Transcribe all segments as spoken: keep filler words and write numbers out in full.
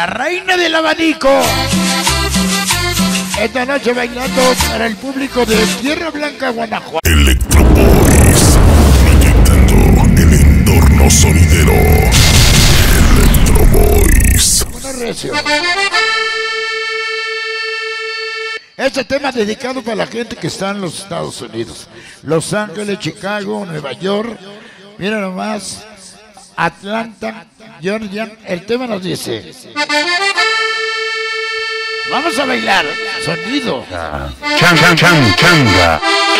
La reina del abanico. Esta noche bailando para el público de Tierra Blanca, Guanajuato. Electroboys, proyectando el entorno sonidero. Electroboys. Una recio. Este tema es dedicado para la gente que está en los Estados Unidos. Los Ángeles, Chicago, Nueva York. Mira nomás. Atlanta, Georgia. El tema nos dice: vamos a bailar. Sonido. Chan, chan, chan, changa.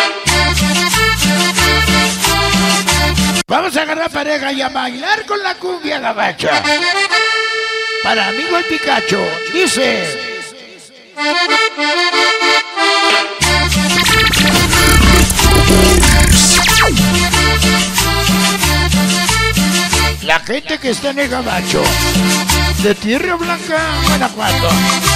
Vamos a agarrar pareja y a bailar con la cumbia gabacha. Para amigo el Picacho, dice: la gente que está en el gabacho de Tierra Blanca, Guanajuato.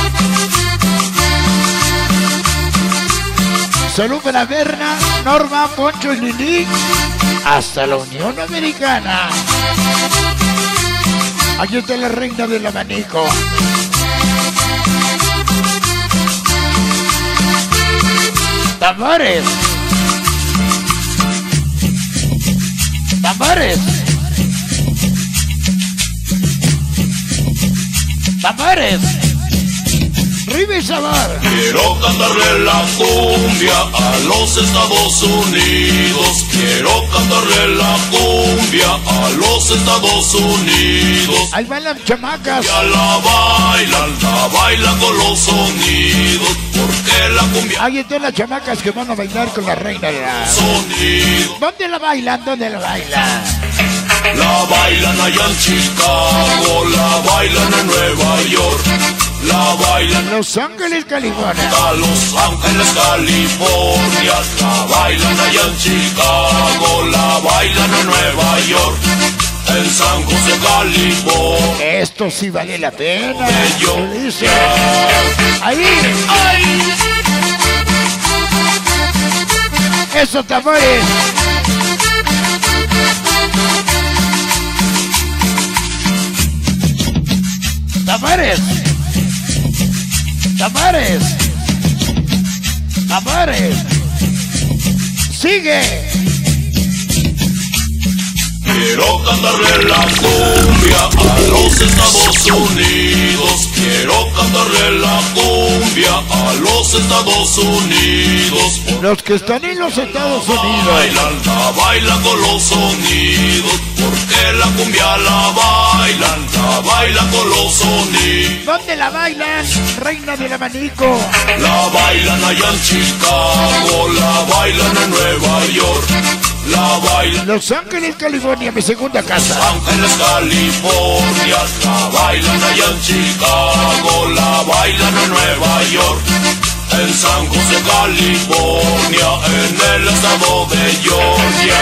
Salud para Berna, Norma, Poncho y Lili, hasta la Unión Americana. Aquí está la reina del abanico. Tambores. Tambores. Tambores. Riva y sabor. Quiero cantarle la cumbia a los Estados Unidos. Quiero cantarle la cumbia a los Estados Unidos. Ahí van las chamacas. Ya la bailan, la bailan con los sonidos. Porque la cumbia. Ahí están las chamacas que van a bailar con la reina de la... Sonido. ¿Dónde la bailan? ¿Dónde la bailan? La bailan allá en Chicago, la bailan en Nueva York, la bailan Los Ángeles, California. a Los Ángeles, California, la bailan allá en Chicago, la bailan en Nueva York, en San José, California. Esto sí vale la pena. Yo Dice. Ahí. ay, Esos tambores. Tambores. Tambores. Tambores. Sigue. quiero cantarle la cumbia a los Estados Unidos. Quiero cantarle la cumbia a los Estados Unidos. Los que están en los Estados Unidos. Bailan, la bailan con los sonidos. Porque la cumbia la bailan, la bailan con los sonidos. ¿Dónde la bailan? Reina del abanico. La bailan allá en Chicago, la bailan en Nueva York. La bailan Los Ángeles, California, mi segunda casa. Ángeles, California, la bailan allá en Chicago, la bailan en Nueva York, en San José, California, en el estado de Georgia.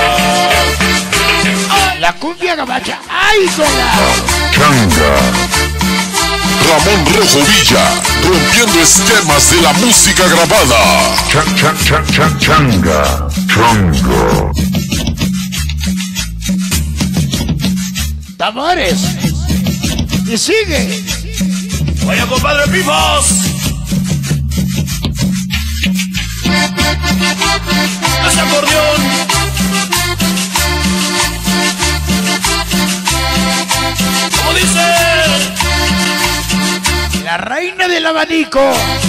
La cumbia gabacha. ¡Ay, sola! Changa. Ramón Rojo Villa, rompiendo esquemas de la música grabada. Chan, chan, chan, chan, changa. Changa. Tambores. Y sigue. Vaya, compadre Pipos. Ese acordeón. ¿Cómo dice? La reina del abanico.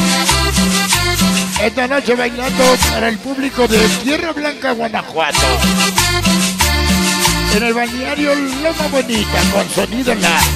Esta noche bailando para el público de Tierra Blanca, Guanajuato. En el balneario Loma Bonita, con sonido en la...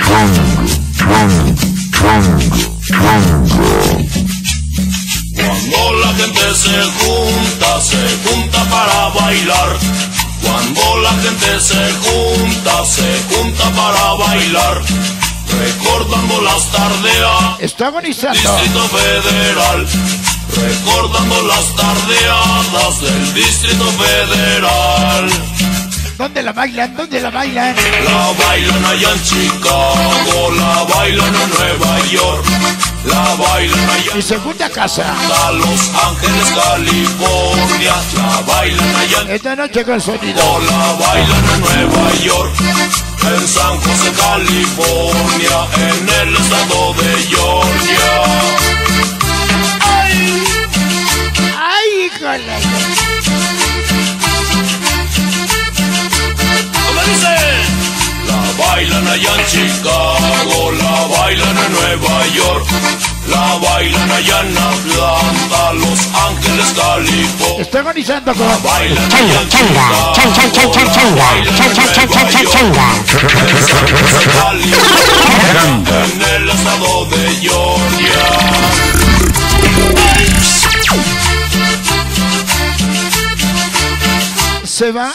Cuando la gente se junta, se junta para bailar. Cuando la gente se junta, se junta para bailar. Recordando las tardeadas, Está agonizando. Distrito Federal. Recordando las tardeadas del Distrito Federal. ¿Dónde la bailan? ¿Dónde la bailan? La bailan allá en Chicago, la bailan en Nueva York, la bailan allá Mi segunda casa. a Los Ángeles, California, la bailan allá Esta noche con sonido. la bailan en Nueva York, en San José, California. California, en el estado de Georgia. ¡Ay! ¡Ay, híjole! ¿Cómo dice? La bailan allá en Chicago, la bailan en Nueva York, la bailan allá en Atlanta, Los Ángeles, California. Está agonizando con... Bailan Changa, allá en changa, chan, chan, chan, chan, changa, chan, chan, chan, chan, chan, changa. California, en el estado de Georgia. Se va.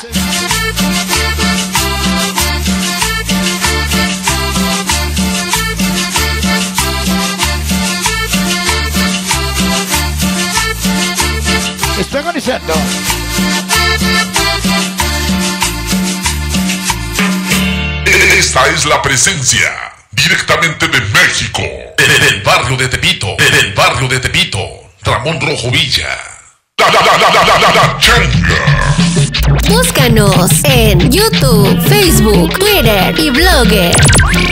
Está agonizando. Esta es la presencia directamente de México, del barrio de Tepito, del barrio de Tepito, Ramón Rojo Villa. La, la, la, la, la, la, la changa. Búscanos en YouTube, Facebook, Twitter y Blogger